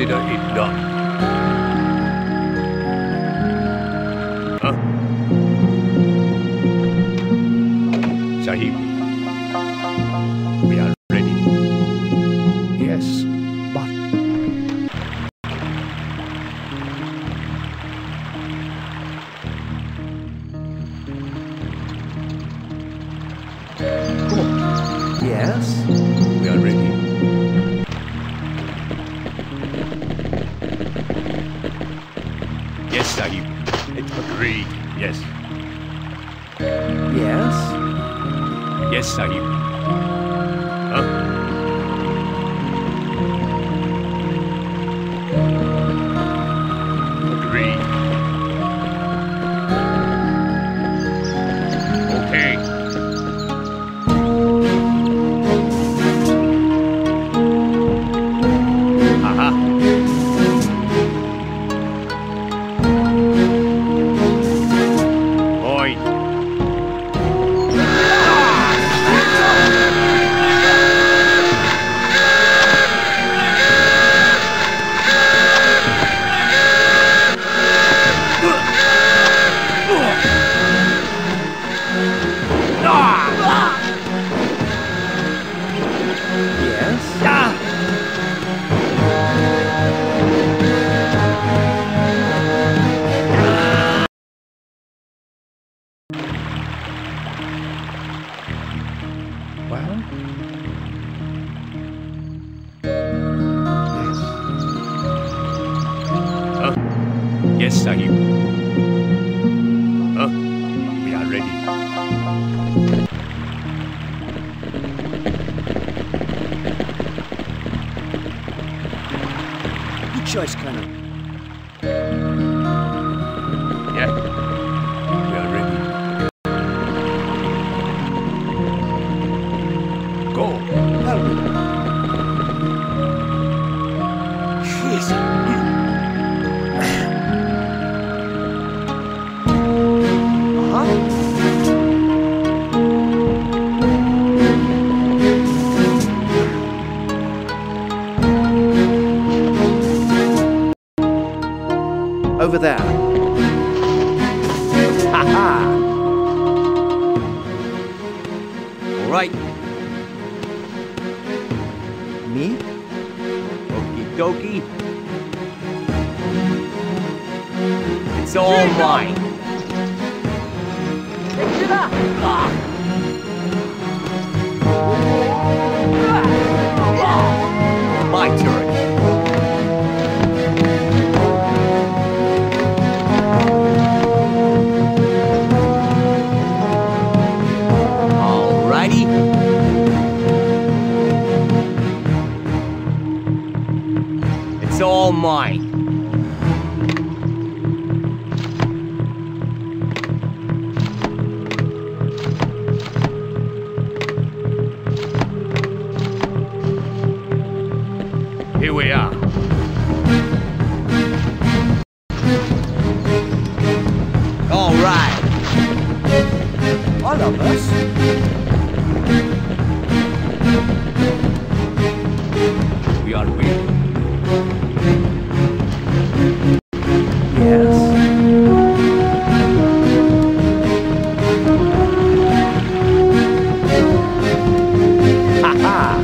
Consider it done. Huh? Sahib, we are ready. Yes, but... Come on. Yes? We are ready. Yes, Sahib. Agreed. Yes. Yes? Yes, Sahib. Huh? Agreed. Okay. Aha. Point. Yes? Well? Yes. Huh? Yes, Sahib. Huh? We are ready. Good choice, Colonel. Yeah. We are ready. Go. Hurry. Jeez. Over there. Ha ha! All right. Me? Okie dokie. It's all mine. My turn. Alrighty. It's all mine. Here we are. All right. All of us? We are waiting. Yes. Ha ha!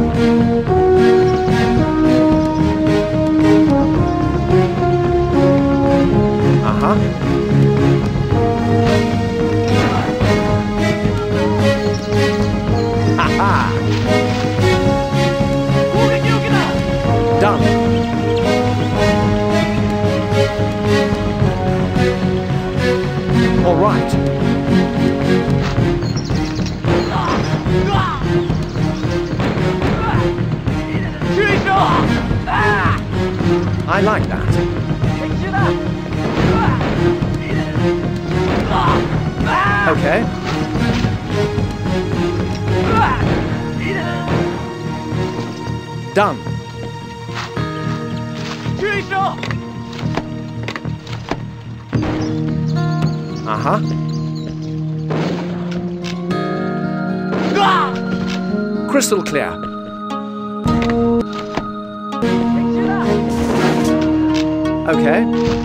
Uh-huh. Ha ha! Done. All right. I like that. Okay. Done. Uh-huh. Crystal clear. Okay.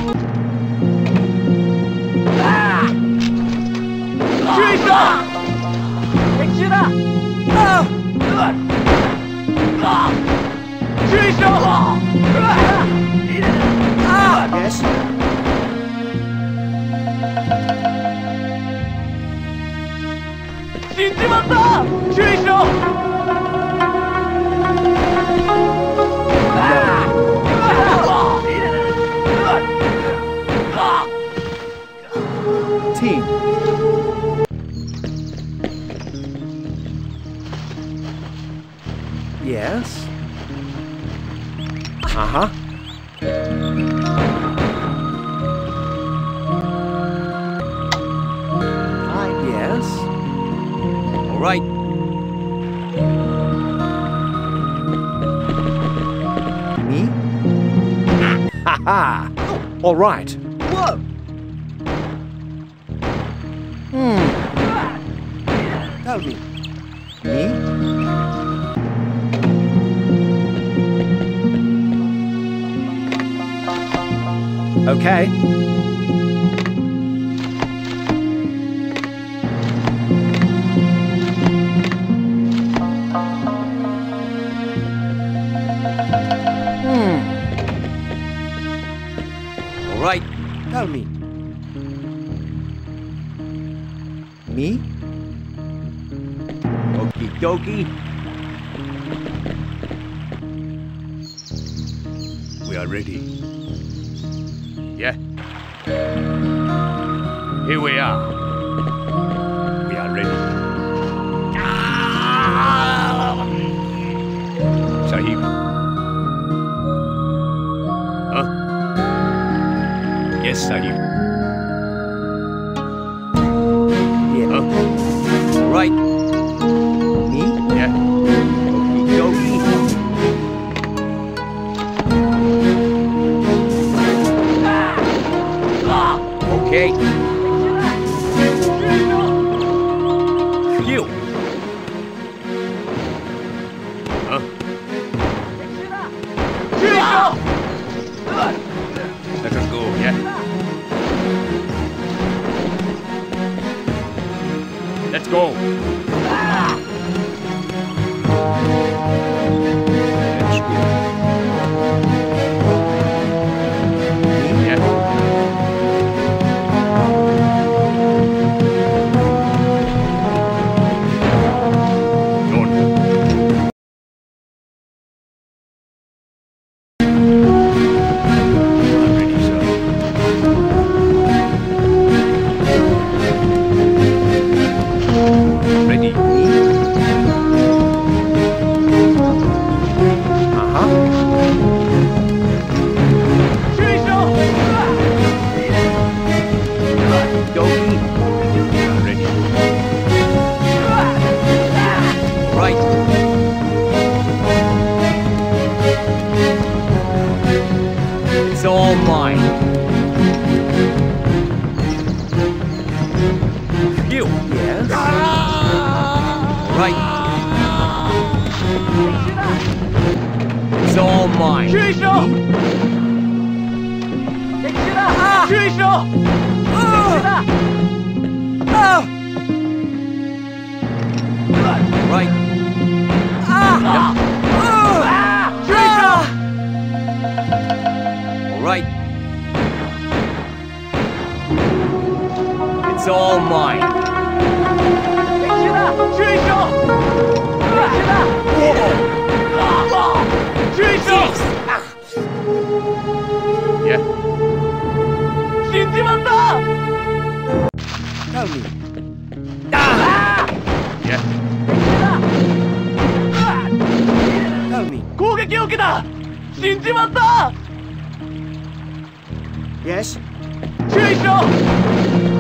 Yes. Team. Yes. Uh-huh. Yes. All right. Me? Ha-ha! All right. Whoa! Tell me. Me? Okay. All right. Tell me. Me? Okie dokie. We are ready. Yeah. Here we are. We are ready. Sahib. Huh? Yes, Sahib. Yeah. Huh? All right. Me? Yeah. Okie dokie. Okay. You. Huh? Let us go, yeah? Let's go. Let's go. Yeah. Done. I'm ready, sir. Ready. Uh-huh. Dokie. I'm ready. All right. It's all mine. You. Yes. All right. It's all mine. Right. All right. It's all mine. Yeah. Tell me. Yeah. Tell me. 攻撃を受けた死んじまった Yes. 注意しろ